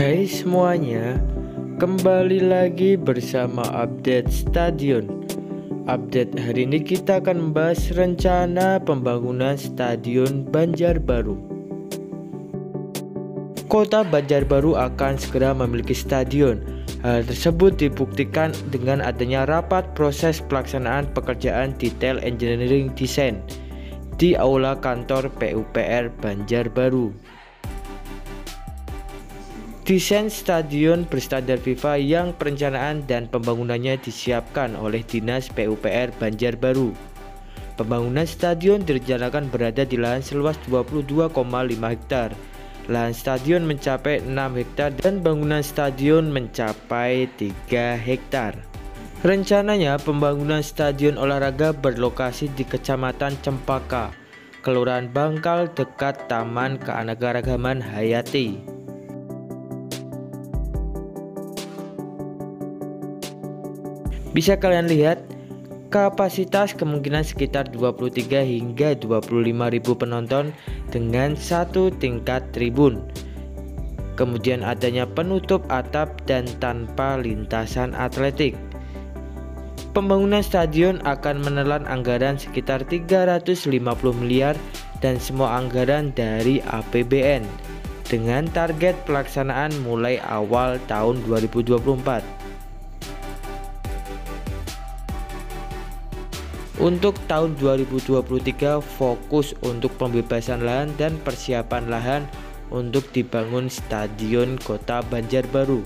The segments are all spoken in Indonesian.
Hai semuanya, kembali lagi bersama update stadion. Update hari ini kita akan membahas rencana pembangunan Stadion Banjarbaru. Kota Banjarbaru akan segera memiliki stadion. Hal tersebut dibuktikan dengan adanya rapat proses pelaksanaan pekerjaan detail engineering design di Aula Kantor PUPR Banjarbaru. Desain stadion berstandar FIFA yang perencanaan dan pembangunannya disiapkan oleh Dinas PUPR Banjarbaru. Pembangunan stadion direncanakan berada di lahan seluas 22,5 hektar. Lahan stadion mencapai 6 hektar dan bangunan stadion mencapai 3 hektar. Rencananya pembangunan stadion olahraga berlokasi di Kecamatan Cempaka, Kelurahan Bangkal dekat Taman Keanekaragaman Hayati. Bisa kalian lihat, kapasitas kemungkinan sekitar 23 hingga 25.000 penonton dengan satu tingkat tribun. Kemudian adanya penutup atap dan tanpa lintasan atletik. Pembangunan stadion akan menelan anggaran sekitar 350 miliar dan semua anggaran dari APBN dengan target pelaksanaan mulai awal tahun 2024. Untuk tahun 2023 fokus untuk pembebasan lahan dan persiapan lahan untuk dibangun Stadion Kota Banjarbaru.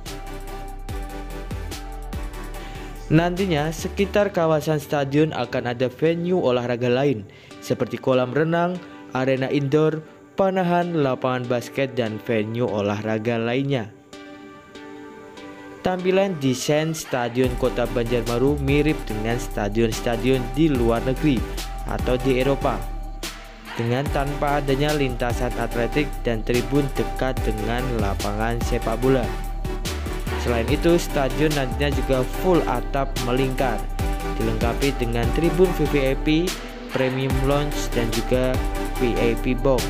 Nantinya sekitar kawasan stadion akan ada venue olahraga lain seperti kolam renang, arena indoor, panahan, lapangan basket, dan venue olahraga lainnya. Tampilan desain Stadion Kota Banjarbaru mirip dengan stadion-stadion di luar negeri atau di Eropa, dengan tanpa adanya lintasan atletik dan tribun dekat dengan lapangan sepak bola. Selain itu, stadion nantinya juga full atap melingkar, dilengkapi dengan tribun VVIP, premium lounge, dan juga VIP box.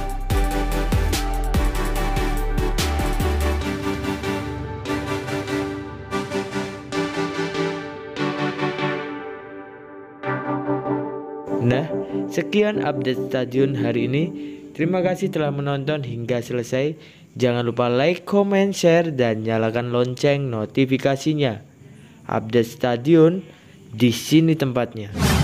Nah, sekian update stadion hari ini. Terima kasih telah menonton hingga selesai. Jangan lupa like, comment, share, dan nyalakan lonceng notifikasinya. Update stadion di sini tempatnya.